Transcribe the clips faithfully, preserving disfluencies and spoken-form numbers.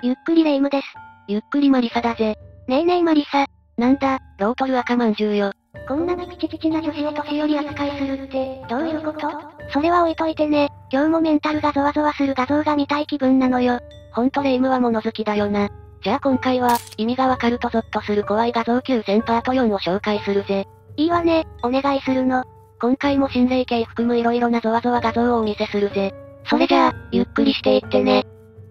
ゆっくりレ夢ムです。 ゆっくりマリサだぜ。 ねえねえマリサ。 なんだ、ロートル赤まんじゅうよ。 こんなにピチピチな女子を年寄り扱いするって、どういうこと？それは置いといてね、今日もメンタルがゾワゾワする画像が見たい気分なのよ。 ほんとレ夢ムは物好きだよな。じゃあ今回は、意味がわかるとゾッとする怖い画像きゅうせんパートよんを紹介するぜ。 いいわね、お願いするの。 今回も心霊系含む色々なゾワゾワ画像をお見せするぜ。それじゃあ、ゆっくりしていってね。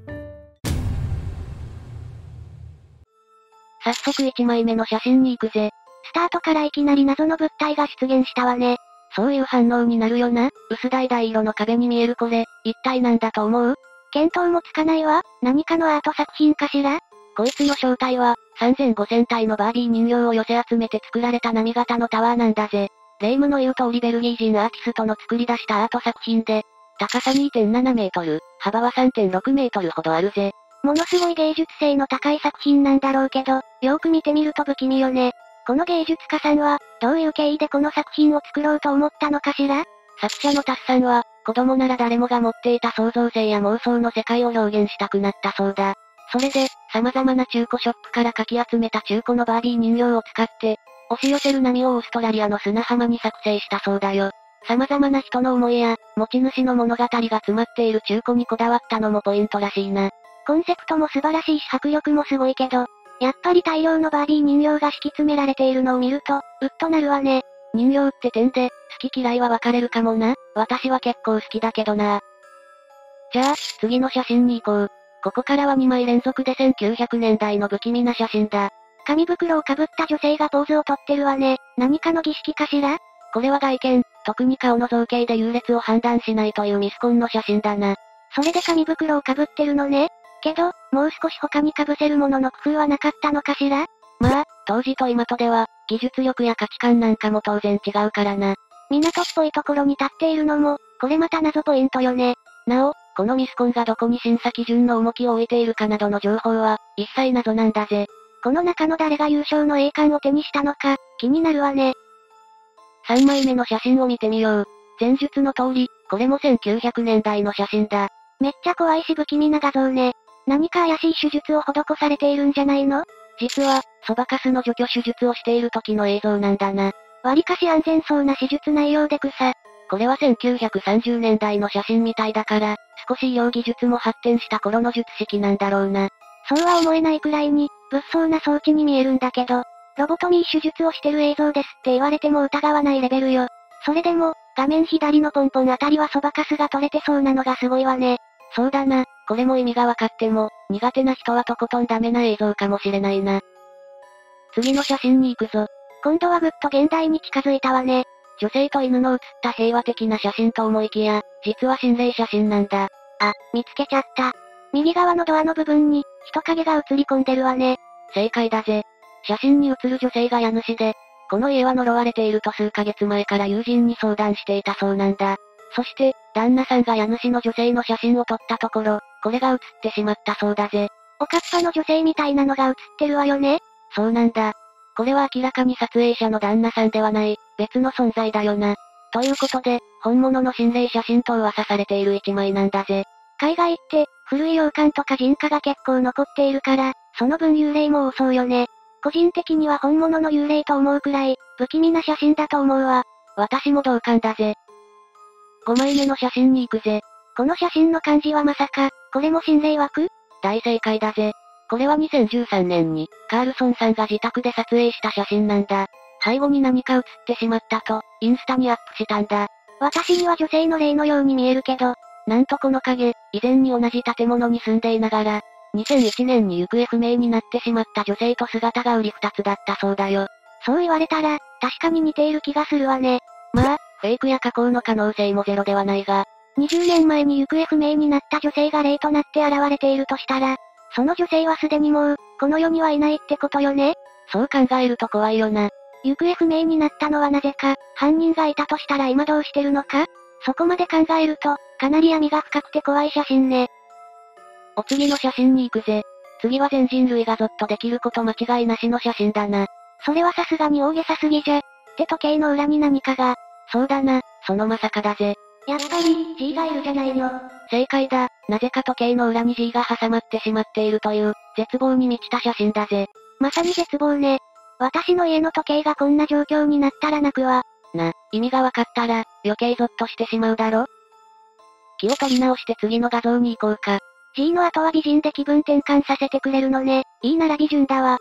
早速いちまいめの写真に行くぜ。 スタートからいきなり謎の物体が出現したわね。 そういう反応になるよな。薄橙色の壁に見えるこれ、一体なんだと思う？ 見当もつかないわ。何かのアート作品かしら？ こいつの正体は、さんぜんごせんたいのバービー人形を寄せ集めて作られた波型のタワーなんだぜ。レ夢ムの言う通りベルギー人アーティストの作り出したアート作品で、高さ にてんななメートル、幅は さんてんろくメートルほどあるぜ。 ものすごい芸術性の高い作品なんだろうけど、よーく見てみると不気味よね。この芸術家さんは、どういう経緯でこの作品を作ろうと思ったのかしら？ 作者のタスさんは、子供なら誰もが持っていた創造性や妄想の世界を表現したくなったそうだ。それで、様々な中古ショップからかき集めた中古のバービー人形を使って、押し寄せる波をオーストラリアの砂浜に作成したそうだよ。様々な人の思いや、持ち主の物語が詰まっている中古にこだわったのもポイントらしいな。 コンセプトも素晴らしいし迫力もすごいけど、やっぱり大量のバービー人形が敷き詰められているのを見ると、うっとなるわね。 人形って点で、好き嫌いは分かれるかもな。私は結構好きだけどな。じゃあ、次の写真に行こう。ここからはにまい連続でせんきゅうひゃくねんだいの不気味な写真だ。 紙袋をかぶった女性がポーズをとってるわね。何かの儀式かしら？ これは外見、特に顔の造形で優劣を判断しないというミスコンの写真だな。 それで紙袋をかぶってるのね。けど、もう少し他に被せるものの工夫はなかったのかしら？ まあ、当時と今とでは、技術力や価値観なんかも当然違うからな。 港っぽいところに立っているのも、これまた謎ポイントよね。 なお、このミスコンがどこに審査基準の重きを置いているかなどの情報は、一切謎なんだぜ。 この中の誰が優勝の栄冠を手にしたのか、気になるわね。 さんまいめの写真を見てみよう。前述の通り、これもせんきゅうひゃくねんだいの写真だ。 めっちゃ怖いし不気味な画像ね。何か怪しい手術を施されているんじゃないの？ 実は、そばかすの除去手術をしている時の映像なんだな。 割かし安全そうな手術内容で草。 これはせんきゅうひゃくさんじゅうねんだいの写真みたいだから、少し医療技術も発展した頃の術式なんだろうな。 そうは思えないくらいに、物騒な装置に見えるんだけど、ロボトミー手術をしてる映像ですって言われても疑わないレベルよ。それでも、画面左のポンポンあたりはそばかすが取れてそうなのがすごいわね。 そうだな、これも意味がわかっても、苦手な人はとことんダメな映像かもしれないな。次の写真に行くぞ。 今度はぐっと現代に近づいたわね。 女性と犬の写った平和的な写真と思いきや、実は心霊写真なんだ。 あ、見つけちゃった。右側のドアの部分に、人影が映り込んでるわね。 正解だぜ。写真に写る女性が家主で、この家は呪われていると数ヶ月前から友人に相談していたそうなんだ。そして、旦那さんが家主の女性の写真を撮ったところ、これが写ってしまったそうだぜ。 おかっぱの女性みたいなのが写ってるわよね。 そうなんだ。これは明らかに撮影者の旦那さんではない、別の存在だよな。ということで、本物の心霊写真と噂されている一枚なんだぜ。 海外って、古い洋館とか人家が結構残っているから、その分幽霊も多そうよね。個人的には本物の幽霊と思うくらい、不気味な写真だと思うわ。 私も同感だぜ。ごまいめの写真に行くぜ。 この写真の漢字はまさか、これも心霊枠？ 大正解だぜ。これはにせんじゅうさんねんに、カールソンさんが自宅で撮影した写真なんだ。背後に何か写ってしまったと、インスタにアップしたんだ。 私には女性の霊のように見えるけど、 なんとこの影、以前に同じ建物に住んでいながら、にせんいちねんに行方不明になってしまった女性と姿が売り二つだったそうだよ。 そう言われたら、確かに似ている気がするわね。 まあ、フェイクや加工の可能性もゼロではないが、 にじゅうねんまえに行方不明になった女性が霊となって現れているとしたら、その女性はすでにもう、この世にはいないってことよね。 そう考えると怖いよな。 行方不明になったのはなぜか、犯人がいたとしたら今どうしてるのか？そこまで考えると、かなり闇が深くて怖い写真ね。 お次の写真に行くぜ。次は全人類がゾッとできること間違いなしの写真だな。 それはさすがに大げさすぎじゃ。って時計の裏に何かが。 そうだな、そのまさかだぜ。 やっぱり、G がいるじゃないの。 正解だ。なぜか時計の裏に G が挟まってしまっているという、絶望に満ちた写真だぜ。 まさに絶望ね。私の家の時計がこんな状況になったら泣くわ。 な、意味がわかったら、余計ゾッとしてしまうだろ？気を取り直して次の画像に行こうか。 G の後は美人で気分転換させてくれるのね。いいなら美人だわ。って、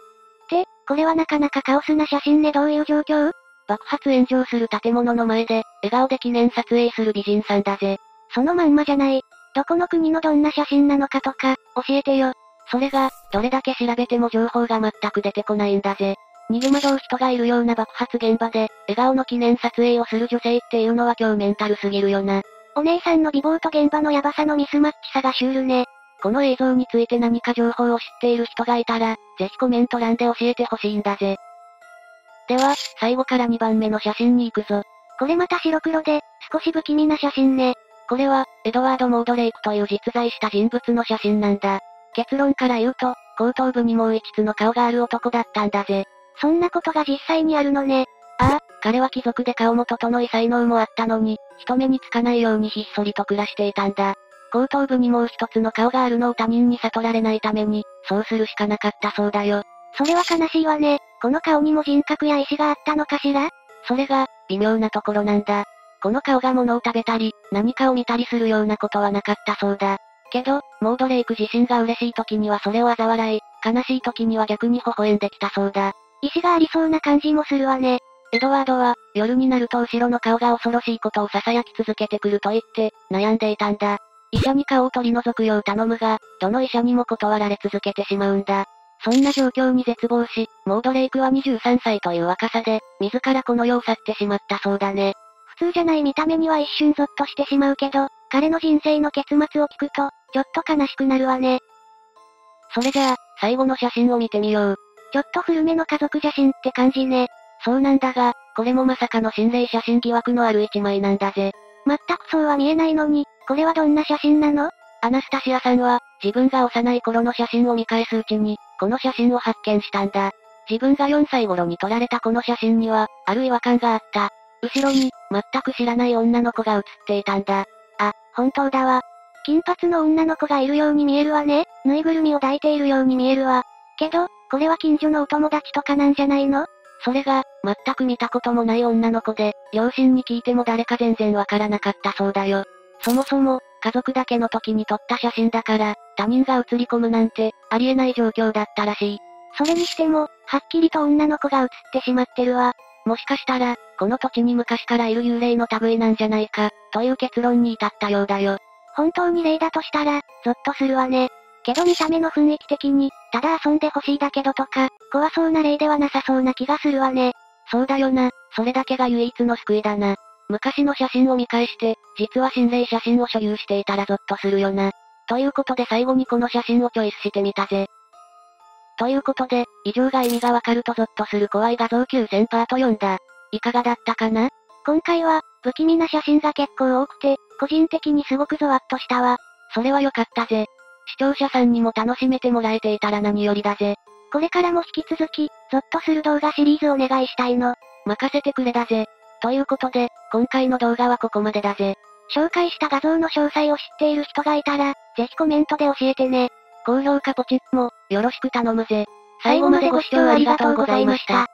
これはなかなかカオスな写真ね。どういう状況？ 爆発炎上する建物の前で、笑顔で記念撮影する美人さんだぜ。 そのまんまじゃない。どこの国のどんな写真なのかとか、教えてよ。 それが、どれだけ調べても情報が全く出てこないんだぜ。逃げ惑う人がいるような爆発現場で、笑顔の記念撮影をする女性っていうのは今日メンタルすぎるよな。 お姉さんの美貌と現場のヤバさのミスマッチさがシュールね。 この映像について何か情報を知っている人がいたら、ぜひコメント欄で教えてほしいんだぜ。では、最後からにばんめの写真に行くぞ。 これまた白黒で、少し不気味な写真ね。 これは、エドワード・モードレイクという実在した人物の写真なんだ。結論から言うと、後頭部にもう一つの顔がある男だったんだぜ。 そんなことが実際にあるのね。 ああ、彼は貴族で顔も整い才能もあったのに、人目につかないようにひっそりと暮らしていたんだ。後頭部にもう一つの顔があるのを他人に悟られないために、そうするしかなかったそうだよ。 それは悲しいわね。この顔にも人格や意志があったのかしら？ それが、微妙なところなんだ。この顔が物を食べたり、何かを見たりするようなことはなかったそうだ。けど、モードレイク自身が嬉しい時にはそれを嘲笑い、悲しい時には逆に微笑んできたそうだ。 意志がありそうな感じもするわね。 エドワードは、夜になると後ろの顔が恐ろしいことを囁き続けてくると言って、悩んでいたんだ。医者に顔を取り除くよう頼むが、どの医者にも断られ続けてしまうんだ。そんな状況に絶望し、モードレイクはにじゅうさんさいという若さで、自らこの世を去ってしまったそうだね。 普通じゃない見た目には一瞬ゾッとしてしまうけど、彼の人生の結末を聞くと、ちょっと悲しくなるわね。 それじゃあ、最後の写真を見てみよう。 ちょっと古めの家族写真って感じね。 そうなんだが、これもまさかの心霊写真疑惑のある一枚なんだぜ。 全くそうは見えないのに、これはどんな写真なの？ アナスタシアさんは、自分が幼い頃の写真を見返すうちに、この写真を発見したんだ。自分がよんさい頃に撮られたこの写真には、ある違和感があった。後ろに、全く知らない女の子が写っていたんだ。 あ、本当だわ。金髪の女の子がいるように見えるわね。ぬいぐるみを抱いているように見えるわ。けど、これは近所のお友達とかなんじゃないの？ それが、全く見たこともない女の子で、両親に聞いても誰か全然わからなかったそうだよ。そもそも、家族だけの時に撮った写真だから、他人が写り込むなんて、ありえない状況だったらしい。 それにしても、はっきりと女の子が写ってしまってるわ。 もしかしたら、この土地に昔からいる幽霊の類なんじゃないか、という結論に至ったようだよ。 本当に霊だとしたら、ゾッとするわね。けど見た目の雰囲気的に、ただ遊んでほしいだけどとか、怖そうな霊ではなさそうな気がするわね。 そうだよな、それだけが唯一の救いだな。昔の写真を見返して、実は心霊写真を所有していたらゾッとするよな。ということで最後にこの写真をチョイスしてみたぜ。ということで、以上が意味がわかるとゾッとする怖い画像きゅうせんパートよんだ。いかがだったかな？ 今回は、不気味な写真が結構多くて、個人的にすごくゾワッとしたわ。 それは良かったぜ。視聴者さんにも楽しめてもらえていたら何よりだぜ。 これからも引き続き、ゾッとする動画シリーズお願いしたいの。 任せてくれだぜ。ということで、今回の動画はここまでだぜ。 紹介した画像の詳細を知っている人がいたら、ぜひコメントで教えてね。 高評価ポチッも、よろしく頼むぜ。 最後までご視聴ありがとうございました。